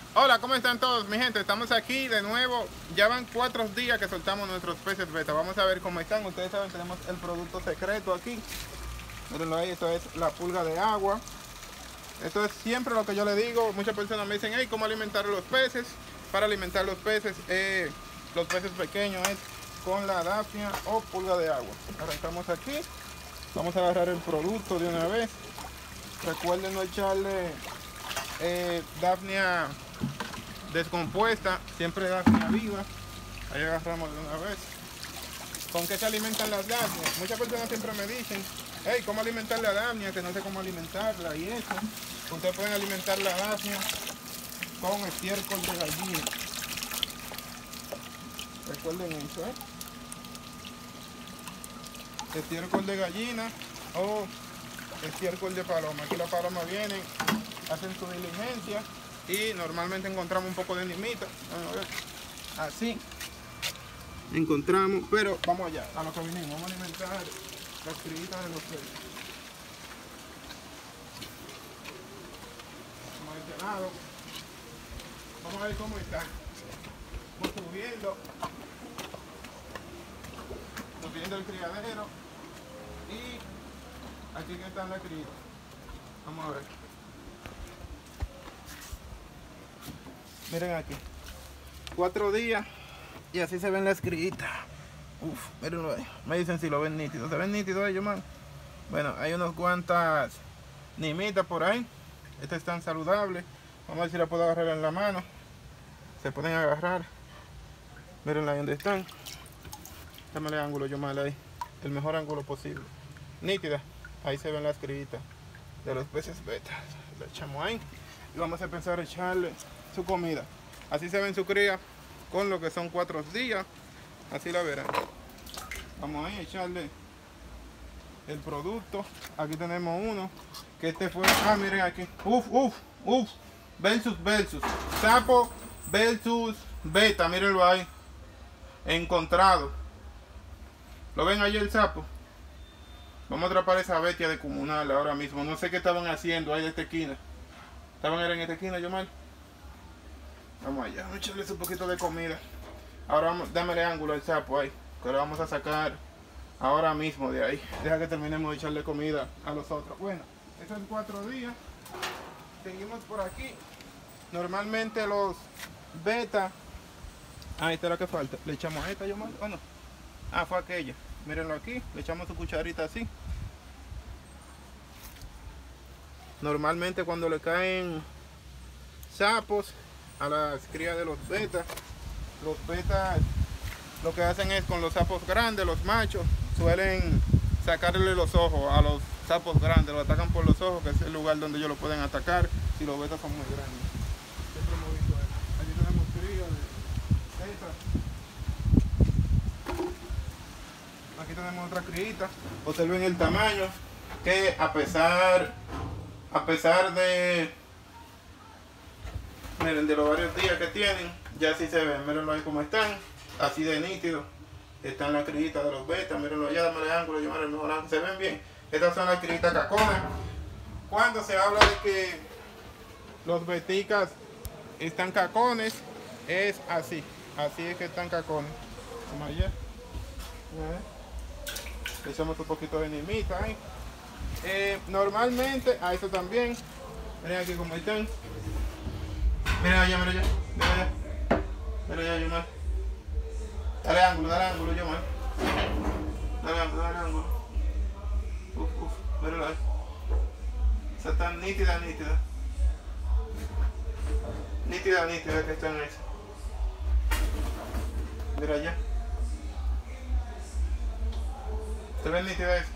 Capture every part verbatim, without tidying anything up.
Hola, ¿cómo están todos? Mi gente, estamos aquí de nuevo. Ya van cuatro días que soltamos nuestros peces beta. Vamos a ver cómo están. Ustedes saben, tenemos el producto secreto aquí. Mírenlo ahí, esto es la pulga de agua. Esto es siempre lo que yo le digo. Muchas personas me dicen, hey, ¿cómo alimentar los peces? Para alimentar los peces, eh, los peces pequeños es con la Daphnia o pulga de agua. Arrancamos aquí. Vamos a agarrar el producto de una vez. Recuerden no echarle eh, Daphnia descompuesta, siempre Daphnia viva. Ahí agarramos de una vez. ¿Con qué se alimentan las Daphnias? Muchas personas siempre me dicen, hey, ¿cómo alimentar la Daphnia? Que no sé cómo alimentarla y eso. Ustedes pueden alimentar la Daphnia con estiércol de gallina. Recuerden eso, ¿eh? Estiércol de gallina o estiércol de paloma. Aquí las palomas vienen, hacen su diligencia y normalmente encontramos un poco de nimita. Vamos a ver. Así encontramos, pero vamos allá, a lo que vinimos. Vamos a alimentar las criitas de los peces. Vamos a este lado. Vamos a ver cómo están. Vamos subiendo. Subiendo el criadero. Y aquí que están las criitas. Vamos a ver. Miren aquí. Cuatro días y así se ven las criitas. Uf, mírenlo ahí. Me dicen si lo ven nítido. ¿Se ven nítido ellos, man? Bueno, hay unas cuantas nimitas por ahí. Estas están saludables. Vamos a ver si la puedo agarrar en la mano. Se pueden agarrar. Mírenla ahí donde están. Dámele ángulo, yo mal ahí. El mejor ángulo posible. Nítida. Ahí se ven las criitas de los peces beta. La echamos ahí. Y vamos a empezar a echarle su comida. Así se ven su cría con lo que son cuatro días. Así la verán. Vamos a echarle el producto. Aquí tenemos uno. Que este fue. Ah, miren aquí. Uf, uf, uf. Versus, versus. Sapo versus beta. Mírenlo ahí. Encontrado. ¿Lo ven ahí el sapo? Vamos a atrapar esa bestia de comunal ahora mismo. No sé qué estaban haciendo ahí de esta esquina. Estaban en esta esquina, yo mal. Vamos allá, vamos a echarles un poquito de comida. Ahora vamos, dámele ángulo al sapo ahí, que lo vamos a sacar ahora mismo de ahí. Deja que terminemos de echarle comida a los otros. Bueno, esos cuatro días. Seguimos por aquí. Normalmente los beta. Ah, esta es la que falta. Le echamos a esta, yo mal. ¿O no? Ah, fue aquella. Mírenlo aquí. Le echamos su cucharita así. Normalmente cuando le caen sapos a las crías de los betas, los betas lo que hacen es con los sapos grandes, los machos, suelen sacarle los ojos a los sapos grandes, los atacan por los ojos, que es el lugar donde ellos lo pueden atacar si los betas son muy grandes. Siempre hemos visto eso. Aquí tenemos crías de betas. Aquí tenemos otra criita. Observen el tamaño, que a pesar a pesar de miren, de los varios días que tienen, ya sí se ven. Mírenlo ahí como están, así de nítido. Están las criitas de los betas. Mírenlo allá, dame el ángulo, yo me el mejor ángulo. Se ven bien. Estas son las criitas caconas. Cuando se habla de que los beticas están cacones, es así. Así es que están cacones. Vamos allá. Le echamos un poquito de nimita ahí. Eh, normalmente, a eso también. Miren aquí como están. Miren allá, miren allá. Miren allá. Miren allá, Yomar. Dale ángulo, dale ángulo, Yomar. Dale ángulo, dale ángulo. Uf, uf, miren ahí. Esa está nítida, nítida. Nítida, nítida que están esas. Mira allá. ¿Se ven nítida eso?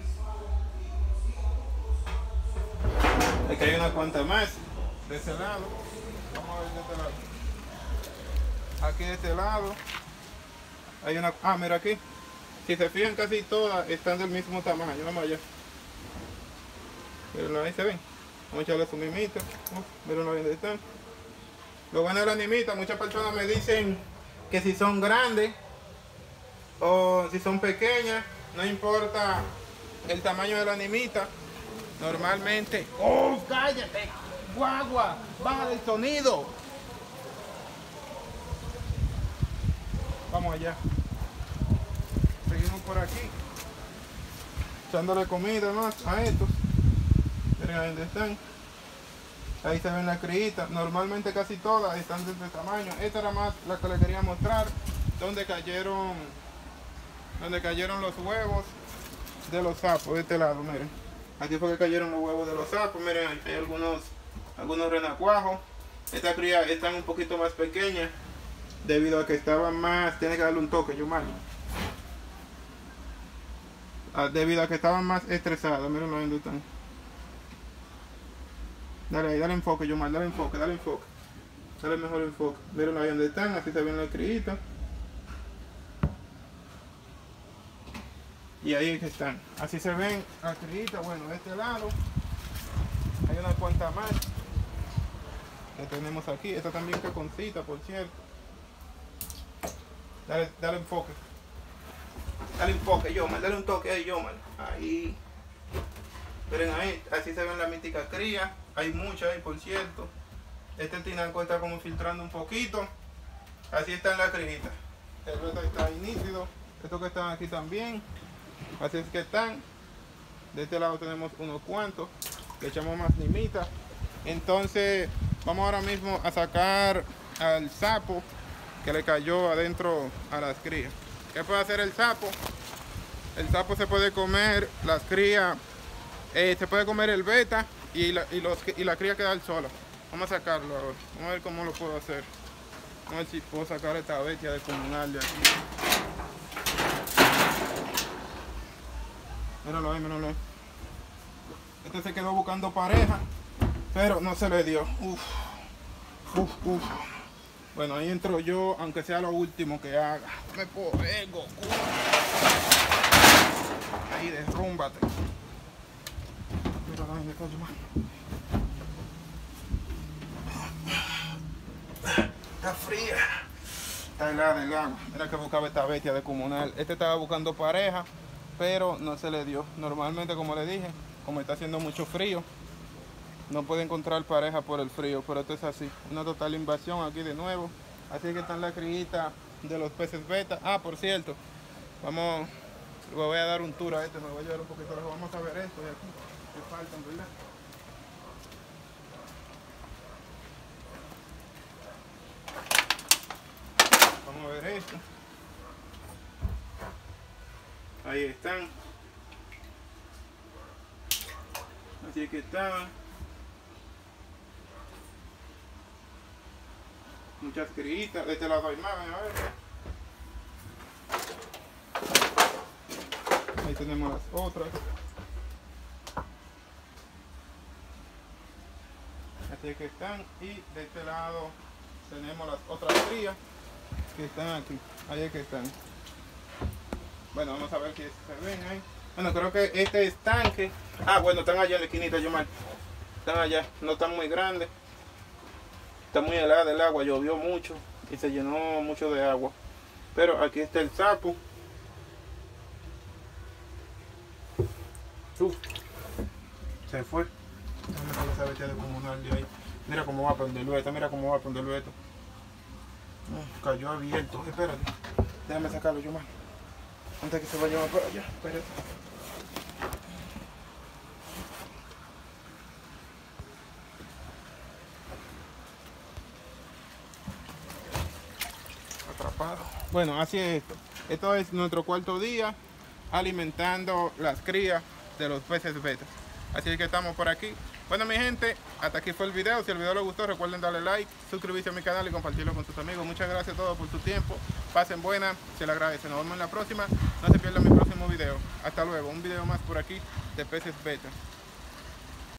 Aquí hay una cuanta más de ese lado. Vamos a ver de este lado. Aquí de este lado hay una. Ah, mira aquí. Si se fijan, casi todas están del mismo tamaño. Vamos allá. Mirenlo ahí, se ven. Vamos a echarle su nimita. Uf, mirenlo ahí donde están. Lo bueno de la nimita, muchas personas me dicen que si son grandes o si son pequeñas, no importa el tamaño de la nimita. Normalmente. ¡Oh, cállate! ¡Guagua! ¡Baja el sonido! Vamos allá. Seguimos por aquí. Echándole comida más a estos. Miren ahí donde están. Ahí se ven las criitas. Normalmente casi todas están de este tamaño. Esta era más la que les quería mostrar. Donde cayeron. Donde cayeron los huevos de los sapos. De este lado, miren. Aquí fue que cayeron los huevos de los sapos. Miren, hay, hay algunos, algunos renacuajos. Estas crías están un poquito más pequeñas. Debido a que estaban más. Tiene que darle un toque, yo mal. Ah, debido a que estaban más estresadas. Miren dónde están. Dale ahí, dale enfoque, yo mal, dale enfoque, dale enfoque. Dale mejor enfoque. Miren ahí donde están, así se ven las criitas. Y ahí es que están. Así se ven las criitas. Bueno, de este lado hay una cuanta más que tenemos aquí. Esta también caconcita, por cierto. Dale, dale enfoque. Dale enfoque, yo mal, dale un toque ahí, yo mal. Ahí. Miren ahí, así se ven las míticas crías. Hay muchas ahí, por cierto. Este tinaco está como filtrando un poquito. Así están las criitas. El beta está ahí nítido. Estos que están aquí también. Así es que están. De este lado tenemos unos cuantos. Le echamos más nimitas. Entonces, vamos ahora mismo a sacar al sapo que le cayó adentro a las crías. ¿Qué puede hacer el sapo? El sapo se puede comer las crías. Eh, se puede comer el beta y la, y, los, y la cría quedar sola. Vamos a sacarlo ahora. Vamos a ver cómo lo puedo hacer. Vamos a ver si puedo sacar esta bestia de comunal de aquí. Míralo ahí, míralo ahí. Este se quedó buscando pareja, pero no se le dio. Uf, uf, uf. Bueno, ahí entro yo, aunque sea lo último que haga. Me puedo ver, Goku. Ahí, derrúmbate. Mira, dame, coño, man. Está fría. Está helada el agua. Mira que buscaba esta bestia de comunal. Este estaba buscando pareja, pero no se le dio. Normalmente, como le dije, como está haciendo mucho frío, no puede encontrar pareja por el frío, pero esto es así. Una total invasión aquí de nuevo. Así que están las criitas de los peces beta. Ah, por cierto, vamos, le voy a dar un tour a este, me voy a llevar un poquito lejos. Vamos a ver esto de aquí, que faltan, ¿verdad? Vamos a ver esto. Ahí están. Así que estaban. Muchas criitas. De este lado hay más, a ver. Ahí tenemos las otras. Así que están. Y de este lado tenemos las otras crías que están aquí. Ahí es que están. Bueno, vamos a ver si se ven ahí. Bueno, creo que este estanque. Ah, bueno, están allá en la esquinita, yo mal. Están allá, no están muy grandes. Está muy helada el agua, llovió mucho y se llenó mucho de agua. Pero aquí está el sapo. Uf, se fue. Déjame sacar esa bestia de comunal de ahí. Mira cómo va para donde lueto, mira cómo va para donde lueto. Cayó abierto, espérate. Déjame sacarlo yo mal. Antes que se vaya más para allá, espérate. Atrapado. Bueno, así es esto. Esto es nuestro cuarto día alimentando las crías de los peces beta. Así que estamos por aquí. Bueno, mi gente, hasta aquí fue el video. Si el video les gustó, recuerden darle like, suscribirse a mi canal y compartirlo con sus amigos. Muchas gracias a todos por su tiempo. Pasen buena, se les agradece. Nos vemos en la próxima. No se pierdan mi próximo video. Hasta luego. Un video más por aquí de peces beta.